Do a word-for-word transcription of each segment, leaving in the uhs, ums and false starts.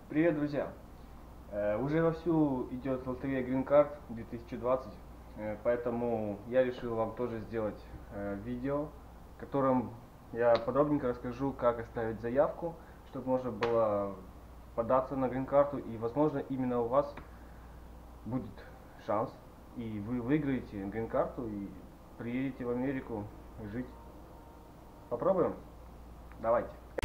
Привет, друзья! Э, уже вовсю идет лотерея Green Card две тысячи двадцать, э, поэтому я решил вам тоже сделать э, видео, в котором я подробненько расскажу, как оставить заявку, чтобы можно было податься на Green Card, и возможно именно у вас будет шанс, и вы выиграете Green Card и приедете в Америку жить. Попробуем? Давайте!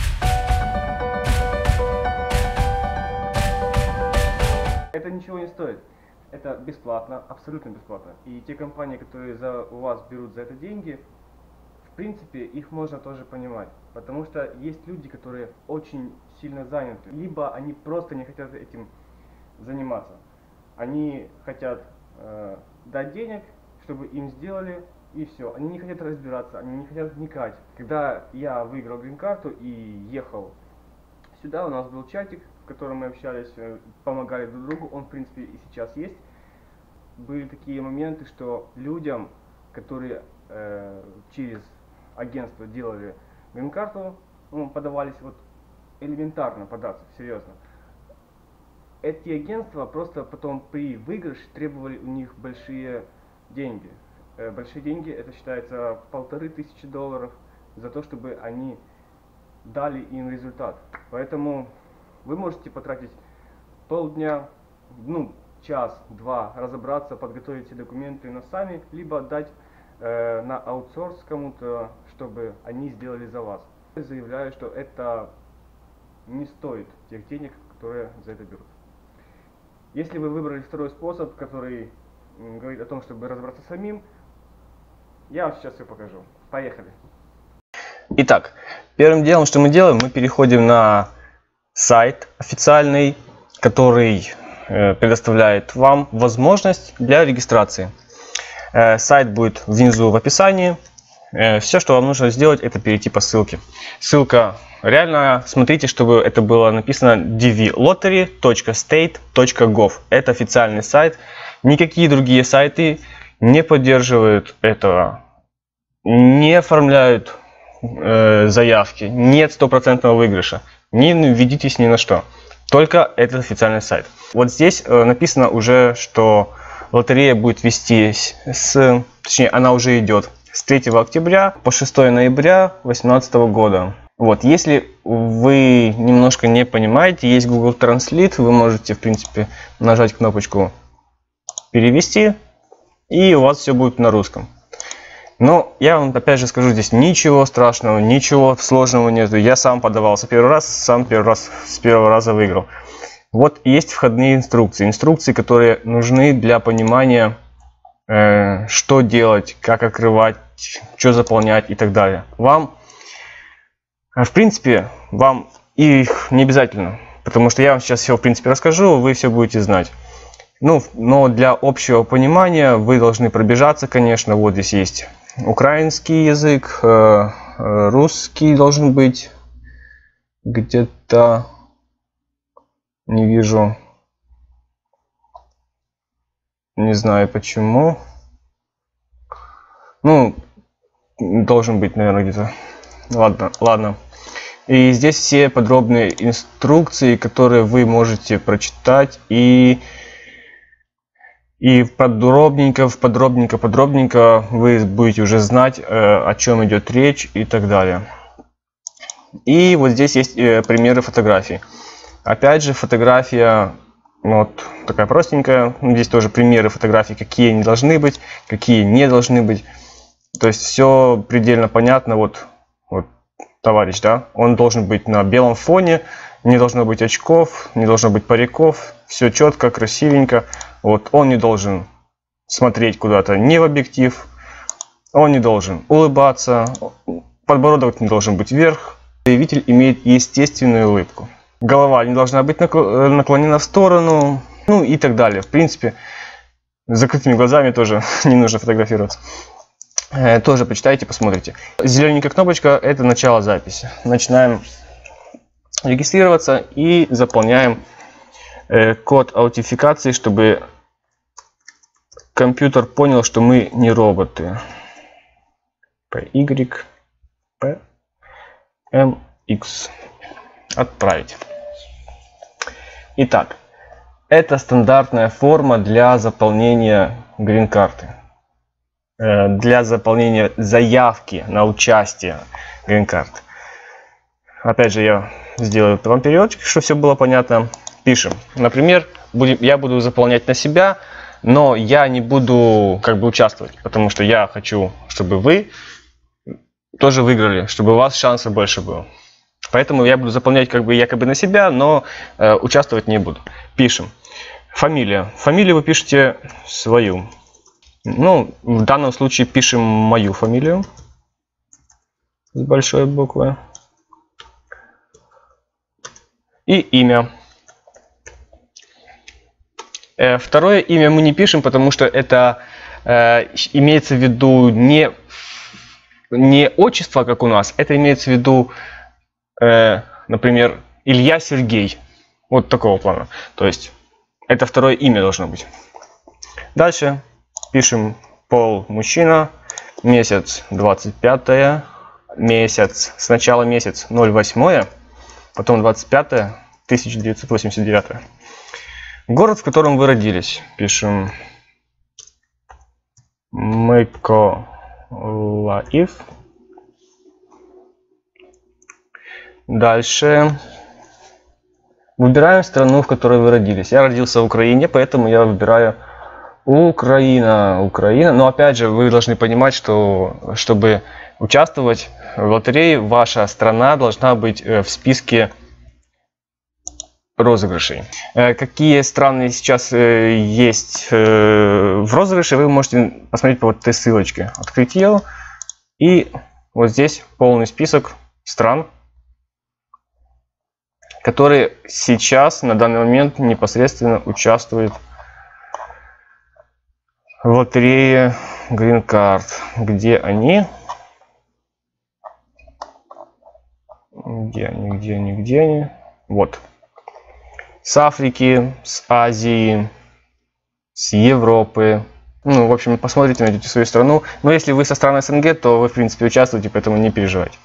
Это ничего не стоит. Это бесплатно, абсолютно бесплатно. И те компании, которые за, у вас берут за это деньги, в принципе, их можно тоже понимать. Потому что есть люди, которые очень сильно заняты. Либо они просто не хотят этим заниматься. Они хотят э, дать денег, чтобы им сделали, и все. Они не хотят разбираться, они не хотят вникать. Когда я выиграл грин-карту и ехал сюда, у нас был чатик, в котором мы общались, помогали друг другу, он в принципе и сейчас есть. Были такие моменты, что людям, которые э, через агентство делали грин-карту, ну, подавались вот элементарно податься, серьезно. Эти агентства просто потом при выигрыше требовали у них большие деньги. Э, большие деньги, это считается полторы тысячи долларов за то, чтобы они дали им результат. Поэтому вы можете потратить полдня, ну, час-два, разобраться, подготовить все документы на сами, либо отдать э, на аутсорс кому-то, чтобы они сделали за вас. Я заявляю, что это не стоит тех денег, которые за это берут. Если вы выбрали второй способ, который м, говорит о том, чтобы разобраться самим, я вам сейчас все покажу. Поехали! Итак, первым делом, что мы делаем, мы переходим на сайт официальный, который э, предоставляет вам возможность для регистрации. Э, сайт будет внизу в описании. Э, все, что вам нужно сделать, это перейти по ссылке. Ссылка реально, смотрите, чтобы это было написано ди ви лотери точка стейт точка гов. Это официальный сайт. Никакие другие сайты не поддерживают этого, не оформляют э, заявки, нет стопроцентного выигрыша. Не ведитесь ни на что. Только этот официальный сайт. Вот здесь э, написано уже, что лотерея будет вестись с, точнее, она уже идет с третьего октября по шестое ноября две тысячи восемнадцатого года. Вот, если вы немножко не понимаете, есть Google Translate, вы можете, в принципе, нажать кнопочку перевести, и у вас все будет на русском. Но я вам опять же скажу, здесь ничего страшного, ничего сложного нету. Я сам подавался первый раз, сам первый раз с первого раза выиграл. Вот есть входные инструкции. Инструкции, которые нужны для понимания, э, что делать, как открывать, что заполнять и так далее. Вам, в принципе, вам их не обязательно, потому что я вам сейчас все в принципе расскажу, вы все будете знать. Ну, но для общего понимания вы должны пробежаться, конечно. Вот здесь есть украинский язык, русский должен быть где-то, не вижу, не знаю почему. Ну, должен быть, наверное, где-то. Ладно, ладно. И здесь все подробные инструкции, которые вы можете прочитать и И подробненько, подробненько, подробненько вы будете уже знать, о чем идет речь и так далее. И вот здесь есть примеры фотографий. Опять же, фотография вот такая простенькая. Здесь тоже примеры фотографий, какие они должны быть, какие не должны быть. То есть все предельно понятно. Вот, вот товарищ, да, он должен быть на белом фоне, не должно быть очков, не должно быть париков. Все четко, красивенько. Вот, он не должен смотреть куда-то не в объектив, он не должен улыбаться, подбородок не должен быть вверх. Заявитель имеет естественную улыбку. Голова не должна быть наклонена в сторону, ну и так далее. В принципе, с закрытыми глазами тоже не нужно фотографироваться. Тоже почитайте, посмотрите. Зелененькая кнопочка – это начало записи. Начинаем регистрироваться и заполняем код аутентификации, чтобы компьютер понял, что мы не роботы. пи уай пи эм икс. Отправить. Итак, это стандартная форма для заполнения грин-карты. Для заполнения заявки на участие грин-карт. Опять же, я сделаю вам переводчик, чтобы все было понятно. Пишем. Например, будем, я буду заполнять на себя, но я не буду как бы участвовать, потому что я хочу, чтобы вы тоже выиграли, чтобы у вас шансов больше было. Поэтому я буду заполнять как бы якобы на себя, но э, участвовать не буду. Пишем. Фамилия. Фамилию вы пишете свою. Ну, в данном случае пишем мою фамилию с большой буквы. И имя. Э, второе имя мы не пишем, потому что это э, имеется в виду не, не отчество, как у нас, это имеется в виду, э, например, Илья Сергей. Вот такого плана. То есть это второе имя должно быть. Дальше пишем пол мужчина, месяц двадцать пятое, месяц, сначала месяц ноль восемь, потом двадцать пятое, тысяча девятьсот восемьдесят девятое. Город, в котором вы родились. Пишем Миколаев. Дальше выбираем страну, в которой вы родились. Я родился в Украине, поэтому я выбираю Украина. Украина. Но опять же, вы должны понимать, что чтобы участвовать в лотерее, ваша страна должна быть в списке розыгрышей. Какие страны сейчас есть в розыгрыше, вы можете посмотреть по вот этой ссылочке. Открыть ее. И вот здесь полный список стран, которые сейчас на данный момент непосредственно участвуют в лотерее Green Card. Где они? Где они, где они, где они? Вот. С Африки, с Азии, с Европы. Ну, в общем, посмотрите, найдете свою страну. Но если вы со стран СНГ, то вы, в принципе, участвуете, поэтому не переживайте.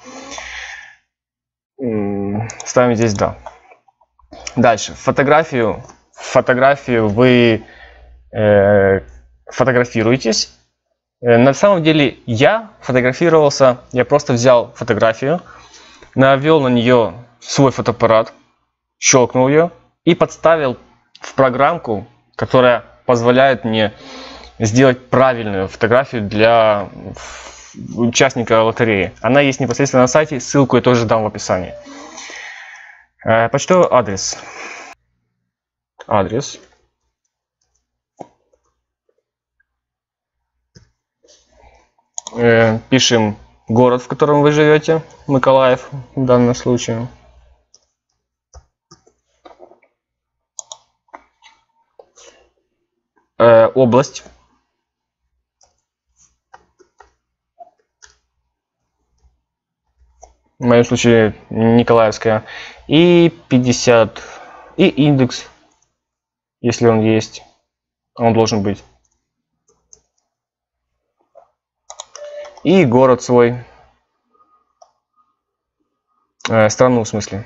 Ставим здесь «да». Дальше. Фотографию. Фотографию вы э, фотографируетесь. Э, на самом деле я фотографировался, я просто взял фотографию, навел на нее свой фотоаппарат, щелкнул ее и подставил в программку, которая позволяет мне сделать правильную фотографию для участника лотереи. Она есть непосредственно на сайте, ссылку я тоже дам в описании. Почтовый адрес. Адрес. Пишем город, в котором вы живете, Миколаев в данном случае. Область. В моем случае Николаевская. И пятьдесят. И индекс, если он есть. Он должен быть. И город свой. Э, страну в смысле.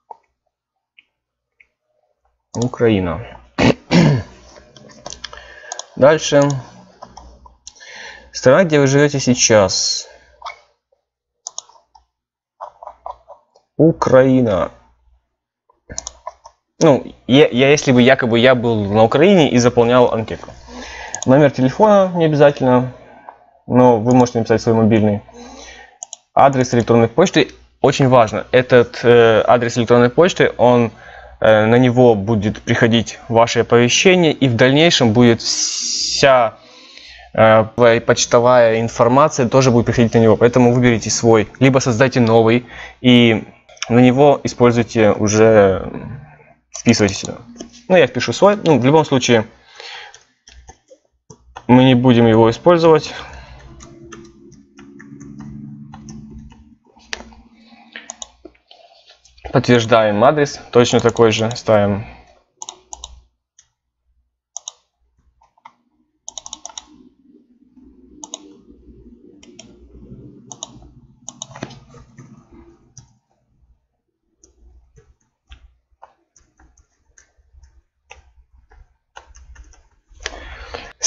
Украина. Дальше. Страна, где вы живете сейчас. Украина. Ну, я, я, если бы якобы я был на Украине и заполнял анкету. Номер телефона не обязательно, но вы можете написать свой мобильный. Адрес электронной почты очень важно. Этот э, адрес электронной почты, он э, на него будет приходить ваше оповещение, и в дальнейшем будет вся э, почтовая информация тоже будет приходить на него. Поэтому выберите свой, либо создайте новый и на него используйте уже, вписывайте сюда. Ну, я впишу свой. Ну, в любом случае, мы не будем его использовать. Подтверждаем адрес, точно такой же ставим.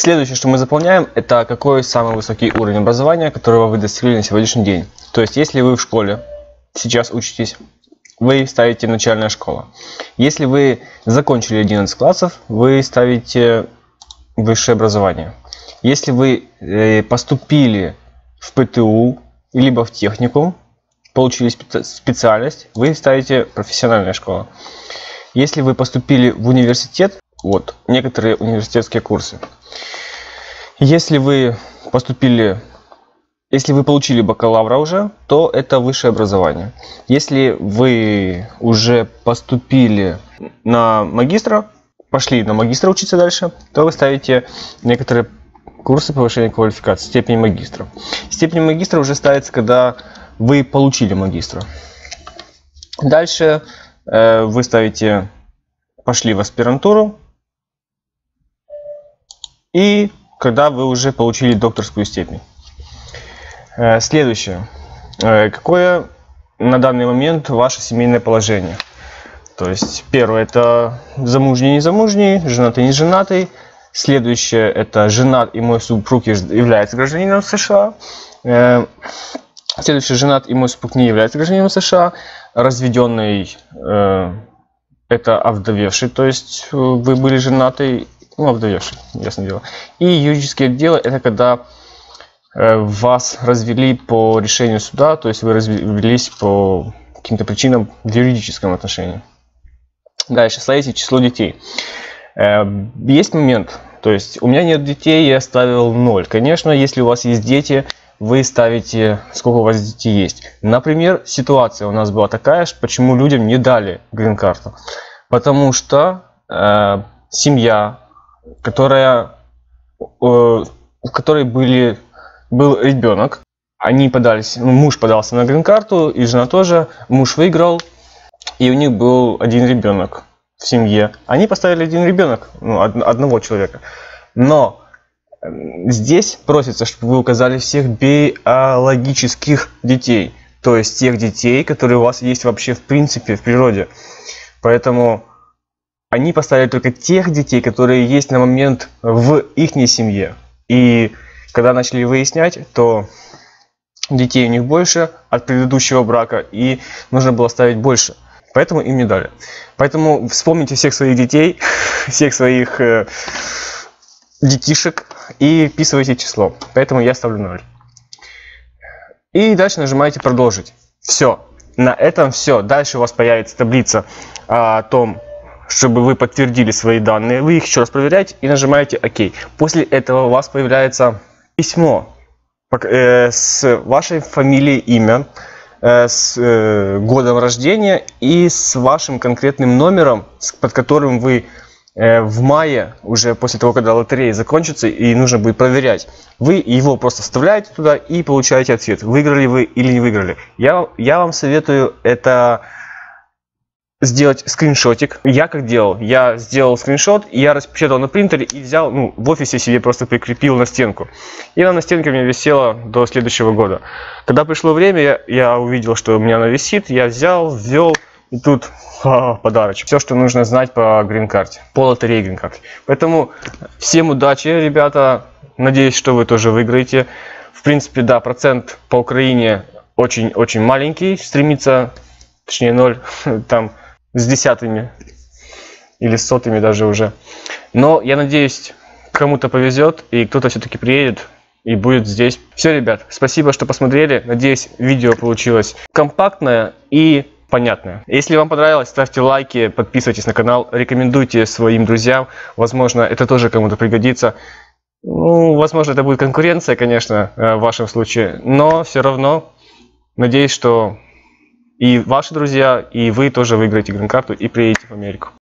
Следующее, что мы заполняем, это какой самый высокий уровень образования, которого вы достигли на сегодняшний день. То есть, если вы в школе сейчас учитесь, вы ставите начальная школа. Если вы закончили одиннадцать классов, вы ставите высшее образование. Если вы э, поступили в пэ тэ у, либо в техникум, получили специальность, вы ставите профессиональная школа. Если вы поступили в университет, вот, некоторые университетские курсы. Если вы поступили, если вы получили бакалавра уже, то это высшее образование. Если вы уже поступили на магистра, пошли на магистра учиться дальше, то вы ставите некоторые курсы повышения квалификации, степень магистра. Степень магистра уже ставится, когда вы получили магистра. Дальше э, вы ставите, пошли в аспирантуру, и когда вы уже получили докторскую степень. Э, следующее. Э, какое на данный момент ваше семейное положение? То есть, первое, это замужний, незамужний, женатый, не женатый. Следующее, это женат и мой супруг является гражданином США. Э, следующее, женат и мой супруг не является гражданином США. Разведенный, э, это овдовевший, то есть вы были женаты, ну, овдовевший, ясно дело. И юридические дела, это когда э, вас развели по решению суда, то есть вы развелись по каким-то причинам в юридическом отношении. Дальше, ставите число детей. Э, есть момент, то есть у меня нет детей, я ставил ноль. Конечно, если у вас есть дети, вы ставите, сколько у вас детей есть. Например, ситуация у нас была такая, почему людям не дали грин-карту. Потому что э, семья, которая, э, в которой были, был ребенок, они подались, ну, муж подался на грин-карту, и жена тоже, муж выиграл, и у них был один ребенок в семье. Они поставили один ребенок, ну, од, одного человека. Но здесь просится, чтобы вы указали всех биологических детей, то есть тех детей, которые у вас есть вообще в принципе в природе. Поэтому они поставили только тех детей, которые есть на момент в их семье. И когда начали выяснять, то детей у них больше от предыдущего брака, и нужно было ставить больше. Поэтому им не дали. Поэтому вспомните всех своих детей, всех своих э, детишек и вписывайте число. Поэтому я ставлю ноль. И дальше нажимаете продолжить. Все. На этом все. Дальше у вас появится таблица о том, чтобы вы подтвердили свои данные. Вы их еще раз проверяете и нажимаете ОК. После этого у вас появляется письмо э, с вашей фамилией, имя, э, с э, годом рождения и с вашим конкретным номером, под которым вы в мае, уже после того, когда лотерея закончится и нужно будет проверять, вы его просто вставляете туда и получаете ответ, выиграли вы или не выиграли. Я, я вам советую это сделать скриншотик. Я как делал? Я сделал скриншот, я распечатал на принтере и взял, ну, в офисе себе просто прикрепил на стенку. И она на стенке у меня висела до следующего года. Когда пришло время, я, я увидел, что у меня она висит, я взял, ввел. И тут а, подарочек. Все, что нужно знать по грин-карте, по лотерее грин-карте. Поэтому всем удачи, ребята. Надеюсь, что вы тоже выиграете. В принципе, да, процент по Украине очень-очень маленький. Стремится, точнее ноль, там с десятыми или с сотыми даже уже. Но я надеюсь, кому-то повезет и кто-то все-таки приедет и будет здесь. Все, ребят, спасибо, что посмотрели. Надеюсь, видео получилось компактное и понятное. Если вам понравилось, ставьте лайки, подписывайтесь на канал, рекомендуйте своим друзьям. Возможно, это тоже кому-то пригодится. Ну, возможно, это будет конкуренция, конечно, в вашем случае. Но все равно надеюсь, что и ваши друзья, и вы тоже выиграете грин-карту и приедете в Америку.